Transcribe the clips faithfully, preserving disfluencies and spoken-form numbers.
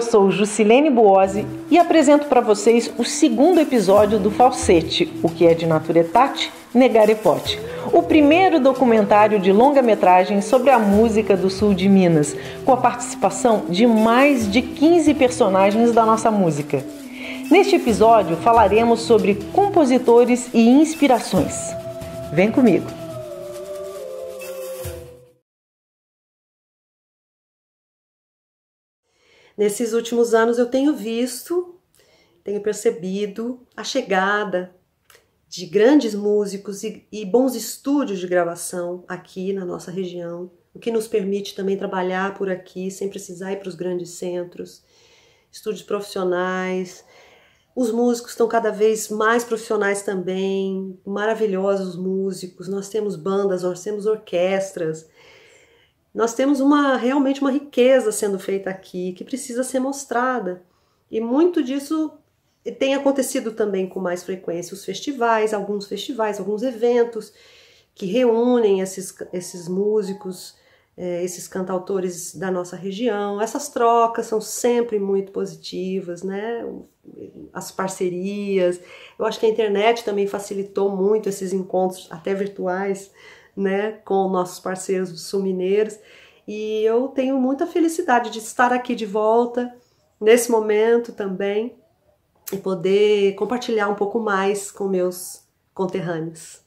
sou Juscelene Buozzi e apresento para vocês o segundo episódio do Falsete, o que é de Naturetate, Negare Pote, o primeiro documentário de longa-metragem sobre a música do sul de Minas, com a participação de mais de quinze personagens da nossa música. Neste episódio falaremos sobre compositores e inspirações. Vem comigo! Nesses últimos anos eu tenho visto, tenho percebido a chegada de grandes músicos e, e bons estúdios de gravação aqui na nossa região, o que nos permite também trabalhar por aqui sem precisar ir para os grandes centros, estúdios profissionais. Os músicos estão cada vez mais profissionais também, maravilhosos músicos, nós temos bandas, nós temos orquestras. Nós temos uma, realmente uma riqueza sendo feita aqui, que precisa ser mostrada. E muito disso tem acontecido também com mais frequência. Os festivais, alguns festivais, alguns eventos que reúnem esses, esses músicos, é, esses cantautores da nossa região. Essas trocas são sempre muito positivas, né? As parcerias. Eu acho que a internet também facilitou muito esses encontros, até virtuais, né, com nossos parceiros sul-mineiros, e eu tenho muita felicidade de estar aqui de volta nesse momento também e poder compartilhar um pouco mais com meus conterrâneos.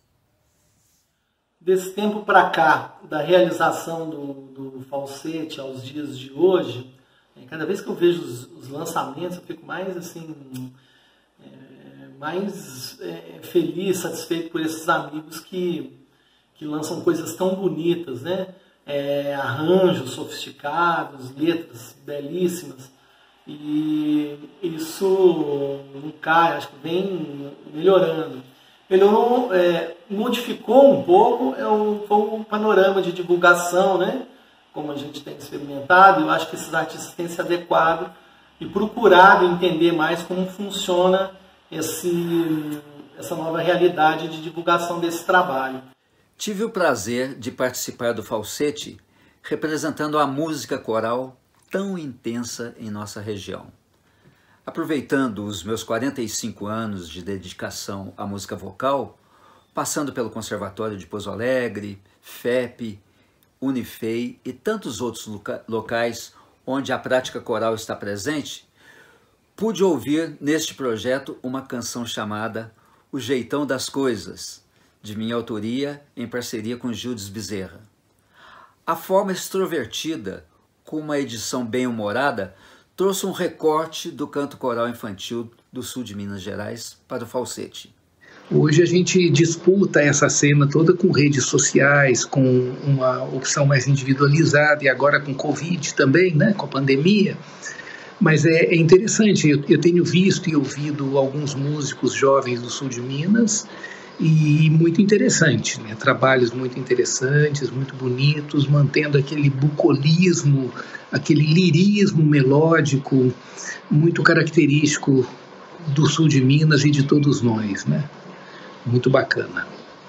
Desse tempo para cá, da realização do, do Falsete aos dias de hoje, cada vez que eu vejo os, os lançamentos, eu fico mais assim, é, mais é, feliz, satisfeito por esses amigos que que lançam coisas tão bonitas, né? É, arranjos sofisticados, letras belíssimas, e isso não cai, acho que vem melhorando. Melhorou, é, modificou um pouco é o, foi o panorama de divulgação, né? Como a gente tem experimentado, eu acho que esses artistas têm se adequado e procurado entender mais como funciona esse, essa nova realidade de divulgação desse trabalho. Tive o prazer de participar do Falsete representando a música coral tão intensa em nossa região. Aproveitando os meus quarenta e cinco anos de dedicação à música vocal, passando pelo Conservatório de Pouso Alegre, F E P, Unifei e tantos outros loca locais onde a prática coral está presente, pude ouvir neste projeto uma canção chamada O Jeitão das Coisas, de minha autoria, em parceria com Gildes Bezerra. A forma extrovertida, com uma edição bem-humorada, trouxe um recorte do canto coral infantil do sul de Minas Gerais para o Falsete. Hoje a gente disputa essa cena toda com redes sociais, com uma opção mais individualizada e agora com Covid também, né, com a pandemia. Mas é, é interessante, eu, eu tenho visto e ouvido alguns músicos jovens do sul de Minas, e muito interessante, né? Trabalhos muito interessantes, muito bonitos, mantendo aquele bucolismo, aquele lirismo melódico muito característico do sul de Minas e de todos nós, né? Muito bacana.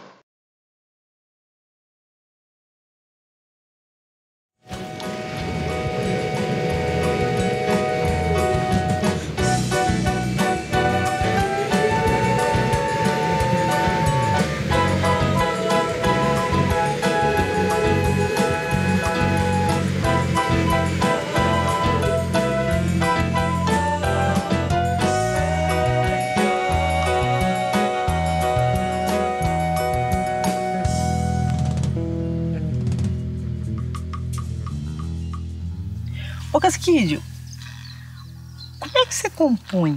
Ô Casquídio, como é que você compõe?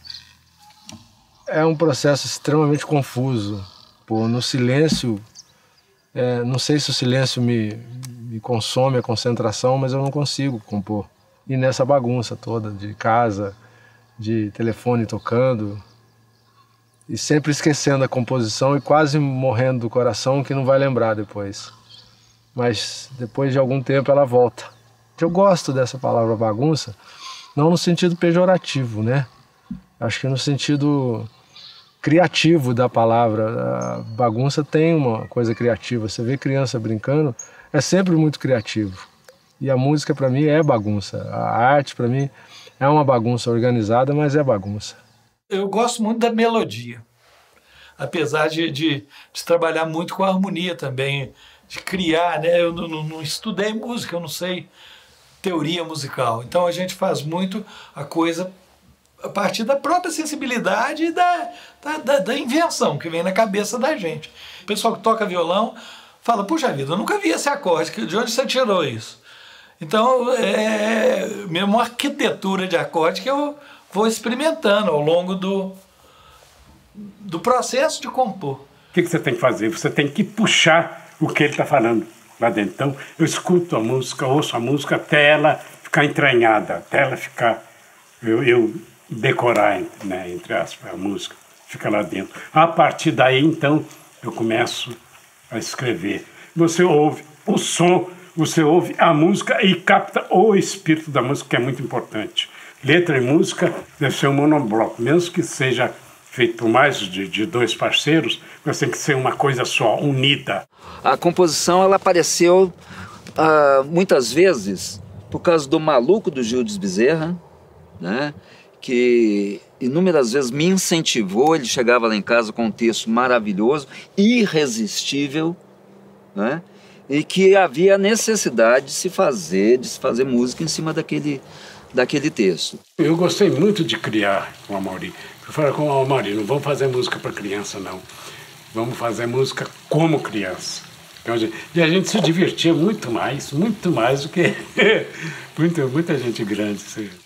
É um processo extremamente confuso. Pô, no silêncio, é, não sei se o silêncio me, me consome a concentração, mas eu não consigo compor. E nessa bagunça toda de casa, de telefone tocando, e sempre esquecendo a composição e quase morrendo do coração que não vai lembrar depois. Mas depois de algum tempo ela volta. Eu gosto dessa palavra bagunça, não no sentido pejorativo, né? Acho que no sentido criativo da palavra. A bagunça tem uma coisa criativa. Você vê criança brincando, é sempre muito criativo. E a música para mim é bagunça. A arte para mim É uma bagunça organizada, mas é bagunça. Eu gosto muito da melodia, apesar de, de, de trabalhar muito com a harmonia também, de criar, né? Eu não, não, não estudei música, eu não sei teoria musical. Então a gente faz muito a coisa a partir da própria sensibilidade e da, da, da, da invenção que vem na cabeça da gente. O pessoal que toca violão fala, puxa vida, eu nunca vi esse acorde, de onde você tirou isso? Então é mesmo uma arquitetura de acorde que eu vou experimentando ao longo do, do processo de compor. O que, que você tem que fazer? Você tem que puxar o que ele está falando lá dentro. Então, eu escuto a música, ouço a música até ela ficar entranhada, até ela ficar... Eu, eu decorar, né, entre aspas, a música, fica lá dentro. A partir daí, então, eu começo a escrever. Você ouve o som, você ouve a música e capta o espírito da música, que é muito importante. Letra e música deve ser um monobloco, mesmo que seja feito por mais de, de dois parceiros, mas tem que ser uma coisa só, unida. A composição, ela apareceu uh, muitas vezes por causa do Maluco do Gildes Bezerra, né? Que inúmeras vezes me incentivou. Ele chegava lá em casa com um texto maravilhoso, irresistível, né? E que havia necessidade de se fazer, de se fazer música em cima daquele, daquele texto. Eu gostei muito de criar com o Amaury. Eu falei com o Amaury, não vamos fazer música para criança, não. Vamos fazer música como criança. E a gente se divertia muito mais, muito mais do que muita, muita gente grande.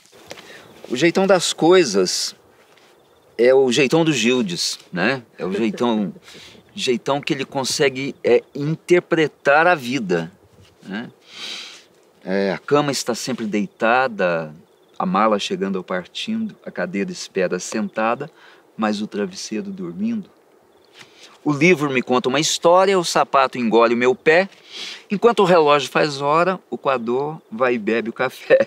O jeitão das coisas é o jeitão do Gildes, né? É o jeitão, jeitão que ele consegue é, interpretar a vida, né? É, a cama está sempre deitada, a mala chegando ou partindo, a cadeira espera sentada, mas o travesseiro dormindo. O livro me conta uma história, o sapato engole o meu pé, enquanto o relógio faz hora, o coador vai e bebe o café.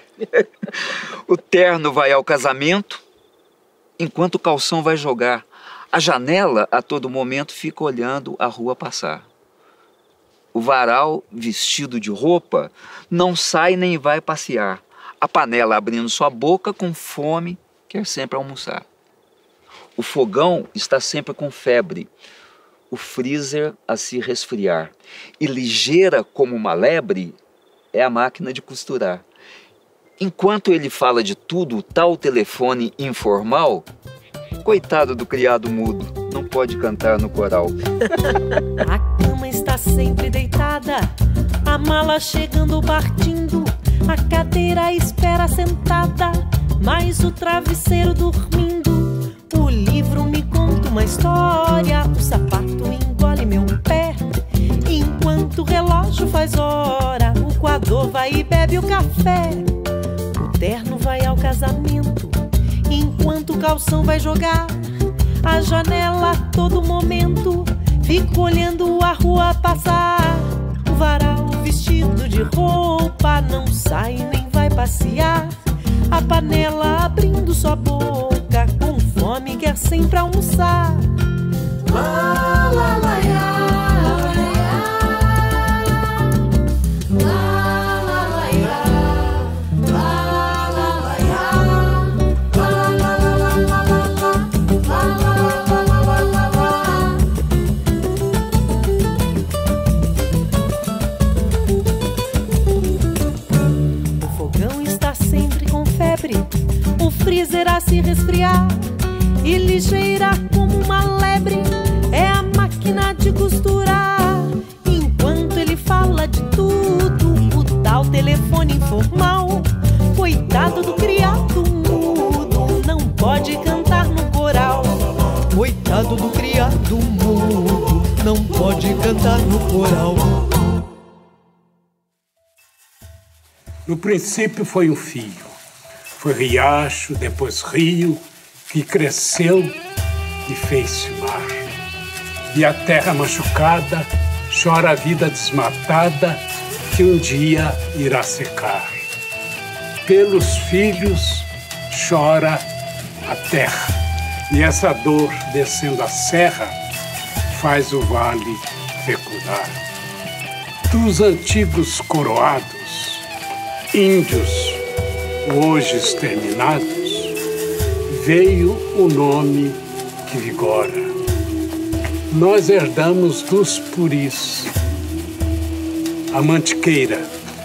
O terno vai ao casamento, enquanto o calção vai jogar. A janela, a todo momento, fica olhando a rua passar. O varal, vestido de roupa, não sai nem vai passear. A panela abrindo sua boca, com fome, quer sempre almoçar. O fogão está sempre com febre, o freezer a se resfriar. E ligeira como uma lebre é a máquina de costurar. Enquanto ele fala de tudo, tal telefone informal, coitado do criado mudo, não pode cantar no coral. A cama está sempre deitada, a mala chegando ou partindo, a cadeira espera sentada, mas o travesseiro dormindo. O livro me conta uma história, o sapato engole meu pé, enquanto o relógio faz hora, o coador vai e bebe o café. O terno vai ao casamento, enquanto o calção vai jogar. A janela a todo momento, fico olhando a rua passar. O varal vestido de roupa, não sai nem vai passear. A panela abrindo sua boca, com fome quer sempre almoçar. Lá, lá, lá, lá. O freezer a se resfriar, e ligeira como uma lebre é a máquina de costurar. Enquanto ele fala de tudo, o tal telefone informal, coitado do criado mudo, não pode cantar no coral. Coitado do criado mudo, não pode cantar no coral. No princípio foi um fio. Foi riacho, depois rio, que cresceu e fez-se mar. E a terra machucada chora a vida desmatada, que um dia irá secar. Pelos filhos chora a terra, e essa dor descendo a serra faz o vale fecundar. Dos antigos coroados, índios hoje exterminados, veio o nome que vigora. Nós herdamos dos puris a mantiqueira,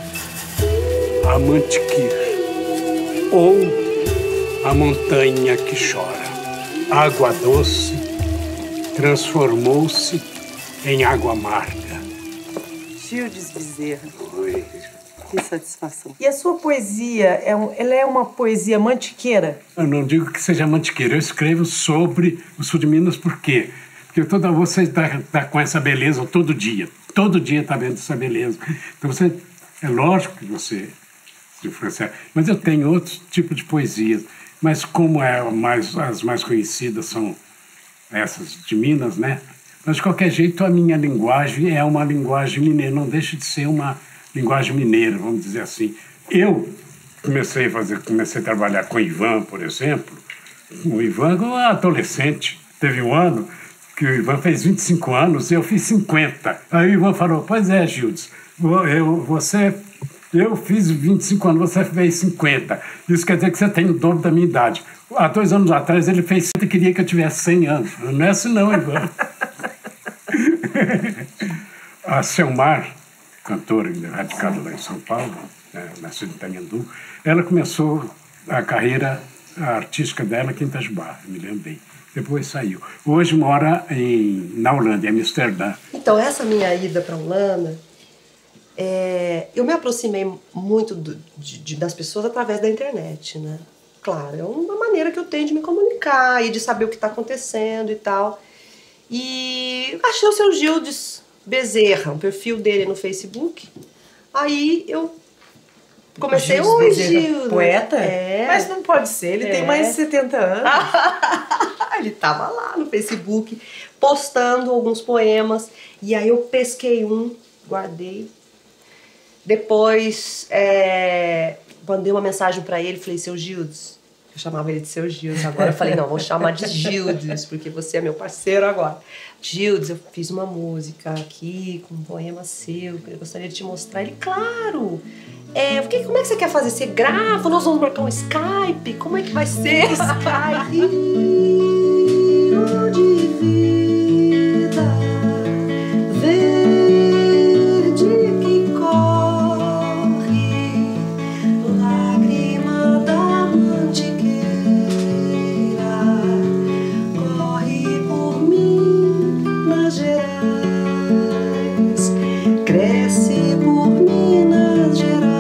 a mantiquir, ou a montanha que chora. Água doce transformou-se em água amarga. Gildes Bezerra. Oi. Que satisfação. E a sua poesia, é um, ela é uma poesia mantiqueira? Eu não digo que seja mantiqueira, eu escrevo sobre o sul de Minas, por quê? Porque toda você está tá com essa beleza todo dia. Todo dia está vendo essa beleza. Então você, é lógico que você se influencia. Mas eu tenho outro tipo de poesias. Mas como é mais, as mais conhecidas são essas de Minas, né? Mas de qualquer jeito a minha linguagem é uma linguagem mineira, não deixa de ser uma linguagem mineira, vamos dizer assim. Eu comecei a fazer, comecei a trabalhar com o Ivan, por exemplo. O Ivan era um adolescente. Teve um ano que o Ivan fez vinte e cinco anos e eu fiz cinquenta. Aí o Ivan falou, pois é, Gildes, eu, você, eu fiz vinte e cinco anos, você fez cinquenta. Isso quer dizer que você tem o dobro da minha idade. Há dois anos atrás ele fez cem e queria que eu tivesse cem anos. Não é assim não, Ivan. A Selmar, cantora radicada lá em São Paulo, né, nascida em Itanhandu, ela começou a carreira artística dela aqui em Itajubá, me lembro bem. Depois saiu. Hoje mora em, na Holanda, em Amsterdã. Então, essa minha ida para a Holanda, é, eu me aproximei muito do, de, de, das pessoas através da internet, né? Claro, é uma maneira que eu tenho de me comunicar e de saber o que está acontecendo e tal. E achei o seu Gildes Bezerra, o perfil dele no Facebook. Aí eu comecei, oi, Gildes. Poeta? É. Mas não pode ser, ele é. tem mais de setenta anos. Ele tava lá no Facebook postando alguns poemas. E aí eu pesquei um, guardei. Depois é, mandei uma mensagem para ele, falei, seu Gildes. Eu chamava ele de seu Gildes. Agora eu falei, não, vou chamar de Gildes, porque você é meu parceiro agora. Gildes, eu fiz uma música aqui com um poema seu, que eu gostaria de te mostrar. Ele, claro! É, porque, como é que você quer fazer? Você grava? Nós vamos marcar um Skype? Como é que vai ser? Skype. Rio de vida verde que corre, lágrima da mantiqueira, corre por Minas Gerais, cresce por Minas Gerais.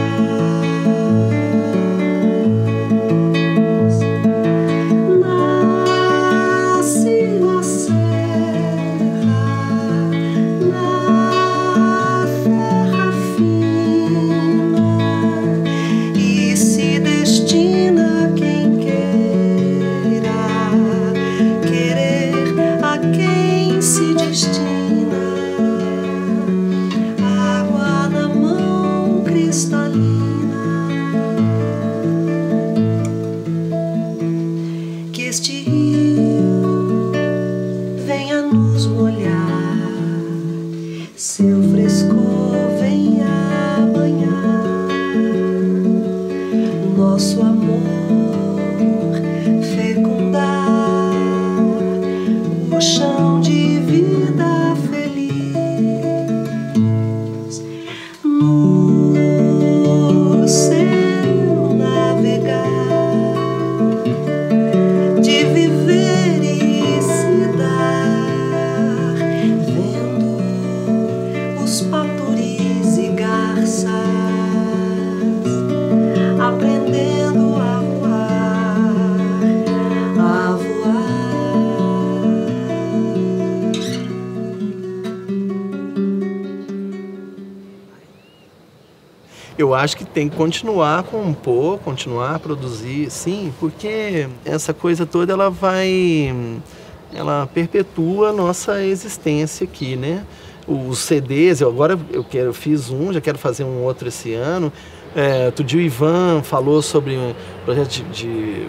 Eu acho que tem que continuar a compor, continuar a produzir, sim, porque essa coisa toda ela vai, ela perpetua a nossa existência aqui, né? Os C Ds, eu agora eu quero, eu fiz um, já quero fazer um outro esse ano. É, outro dia o Ivan falou sobre um projeto de, de,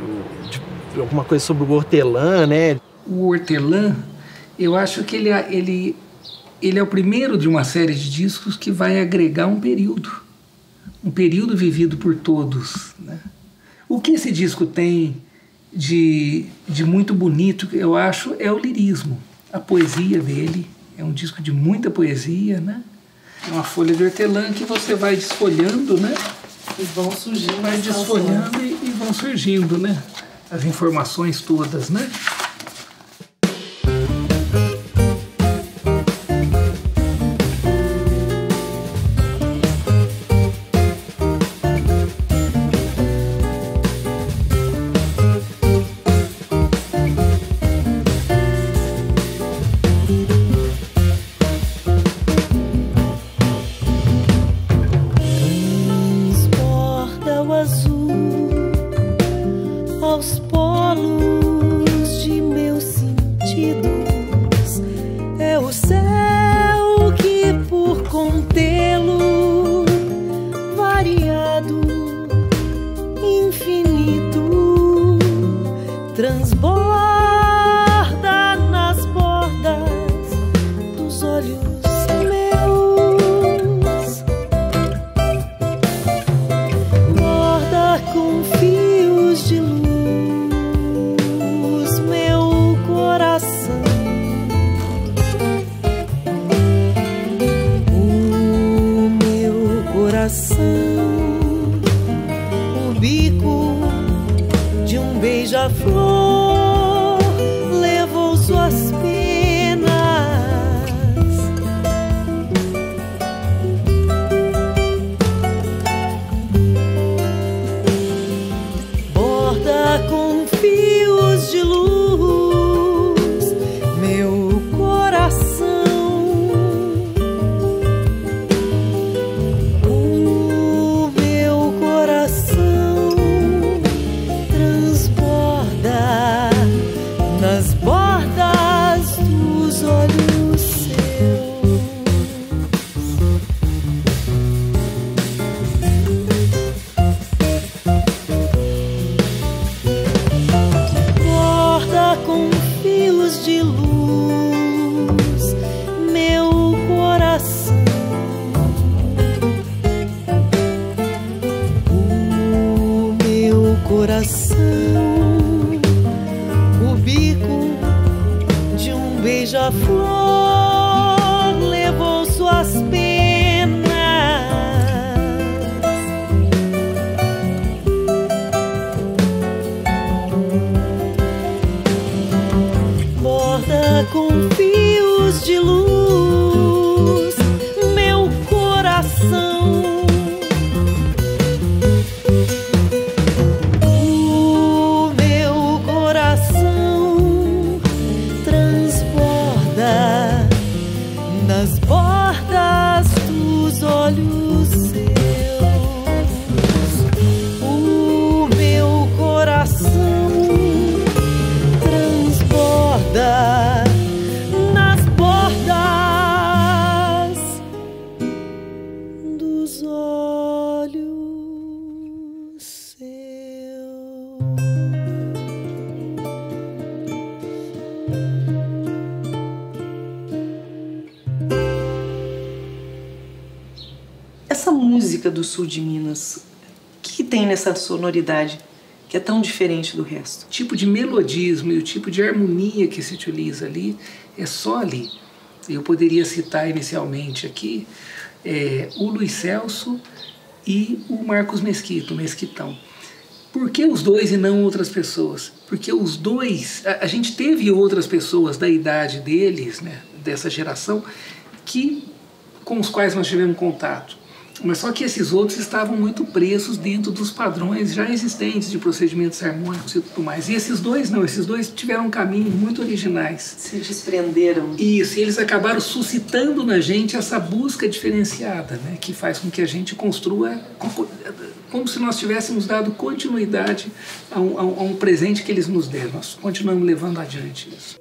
de alguma coisa sobre o hortelã, né? O hortelã, eu acho que ele, ele, ele é o primeiro de uma série de discos que vai agregar um período. um período vivido por todos, né? O que esse disco tem de, de muito bonito, eu acho, é o lirismo. A poesia dele é um disco de muita poesia, né? É uma folha de hortelã que você vai desfolhando, né? E vão surgindo. Vai desfolhando e, e vão surgindo, né? As informações todas, né? Beija-flor levou suas penas, borda com fios de luz meu coração, o meu coração nas bordas dos olhos seus. Borda com fios de luz meu coração, o meu coração, beija-flor levou suas penas, borda com fios de luz meu coração, o meu coração transborda nas bordas dos olhos seus, o meu coração transborda nas bordas dos olhos seus. Essa música do sul de Minas, o que, que tem nessa sonoridade que é tão diferente do resto? O tipo de melodismo e o tipo de harmonia que se utiliza ali é só ali. Eu poderia citar inicialmente aqui é, o Luiz Celso e o Marcos Mesquita, o Mesquitão. Por que os dois e não outras pessoas? Porque os dois, a, a gente teve outras pessoas da idade deles, né, dessa geração, que, com os quais nós tivemos contato. Mas só que esses outros estavam muito presos dentro dos padrões já existentes de procedimentos harmônicos e tudo mais. E esses dois não, esses dois tiveram caminhos muito originais. Se desprenderam. Isso, e eles acabaram suscitando na gente essa busca diferenciada, né, que faz com que a gente construa como se nós tivéssemos dado continuidade a um, a um presente que eles nos deram. Nós continuamos levando adiante isso.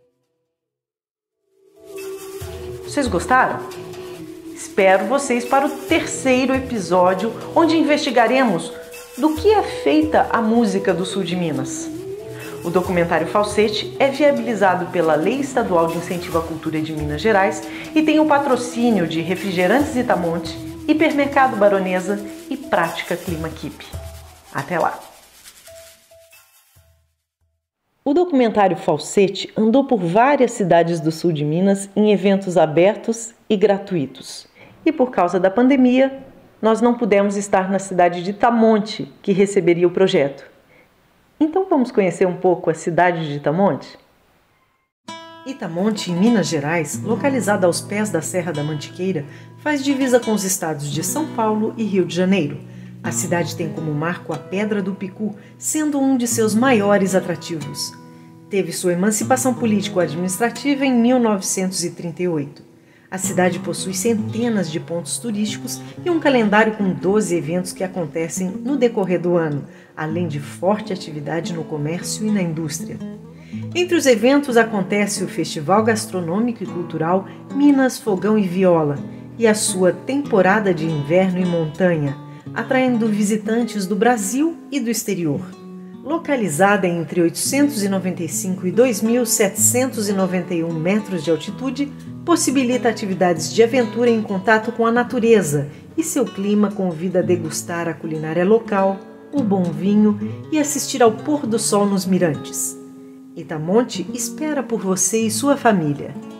Vocês gostaram? Espero vocês para o terceiro episódio, onde investigaremos do que é feita a música do sul de Minas. O documentário Falsete é viabilizado pela Lei Estadual de Incentivo à Cultura de Minas Gerais e tem o patrocínio de Refrigerantes Itamonte, Hipermercado Baronesa e prática Clima Keep. Até lá! O documentário Falsete andou por várias cidades do sul de Minas em eventos abertos e gratuitos. E por causa da pandemia, nós não pudemos estar na cidade de Itamonte, que receberia o projeto. Então vamos conhecer um pouco a cidade de Itamonte? Itamonte, em Minas Gerais, localizada aos pés da Serra da Mantiqueira, faz divisa com os estados de São Paulo e Rio de Janeiro. A cidade tem como marco a Pedra do Picu, sendo um de seus maiores atrativos. Teve sua emancipação político-administrativa em mil novecentos e trinta e oito. A cidade possui centenas de pontos turísticos e um calendário com doze eventos que acontecem no decorrer do ano, além de forte atividade no comércio e na indústria. Entre os eventos acontece o Festival Gastronômico e Cultural Minas Fogão e Viola e a sua temporada de inverno em montanha, atraindo visitantes do Brasil e do exterior. Localizada entre oitocentos e noventa e cinco e dois mil setecentos e noventa e um metros de altitude, possibilita atividades de aventura em contato com a natureza e seu clima convida a degustar a culinária local, o bom vinho e assistir ao pôr do sol nos mirantes. Itamonte espera por você e sua família.